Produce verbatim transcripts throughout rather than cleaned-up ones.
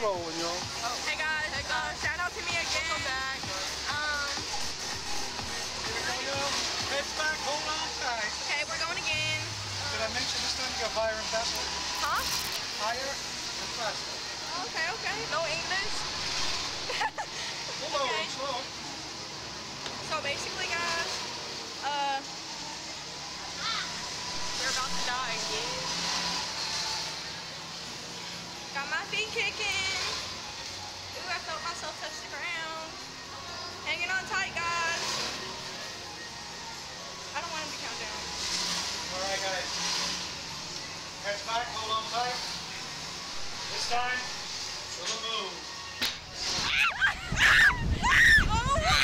rolling, y'all. Oh, hey guys, hey guys, uh, shout out to me again. Welcome back. Um, Here we go, y'all. Heads back, hold on tight. Okay, we're going again. Did I mention this time you go higher and faster? Huh? Higher and faster. Okay, okay. No English. Slow, Okay. slow. So basically, guys, uh, we're about to die again. Got my feet kicking. Ooh, I felt myself touch the ground. Hanging on tight, guys. I don't want him to count down. Alright, guys. Heads back, hold on tight. This time, little move. Oh my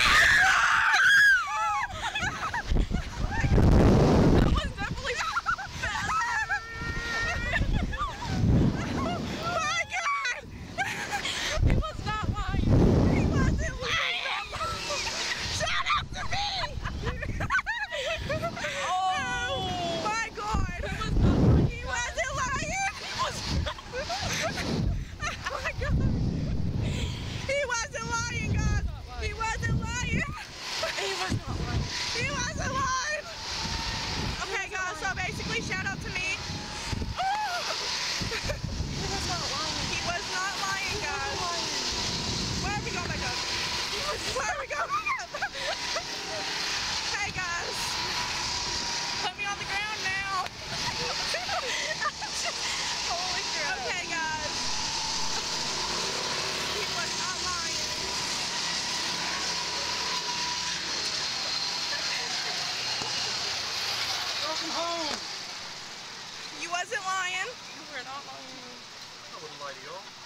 shout out to me. Oh! He was not lying. He was not lying, guys. Where are we going, my dog? Where are we going? Hey, guys. Put me on the ground now. Holy crap. Okay, guys. He was not lying. Welcome home. You wasn't lying. You were not lying. I wouldn't lie to y'all.